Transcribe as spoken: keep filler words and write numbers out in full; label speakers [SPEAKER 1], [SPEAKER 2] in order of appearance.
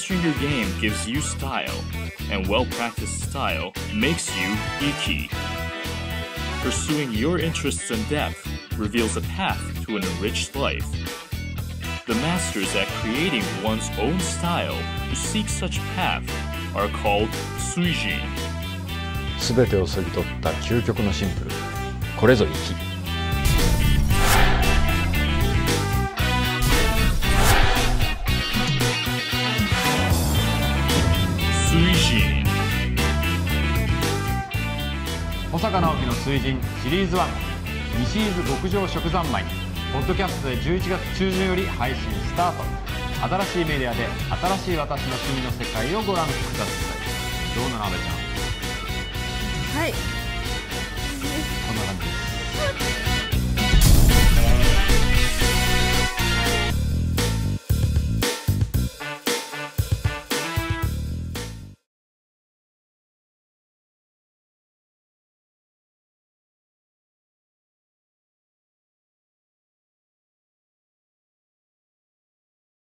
[SPEAKER 1] Mastering your game gives you style, and well-practiced style makes you Iki. Pursuing your interests in depth reveals a path to an enriched life. The masters at creating one's own style who seek such path are called Suijin.
[SPEAKER 2] すべてをそぎ取った究極のシンプル。これぞ粋。
[SPEAKER 1] Suijin。
[SPEAKER 3] 保坂直樹の水神シリーズワン西伊豆極上食三昧ポッドキャストでじゅういちがつ中旬より配信スタート。新しいメディアで新しい私の趣味の世界をご覧ください。どうなの阿部ちゃん。
[SPEAKER 4] はい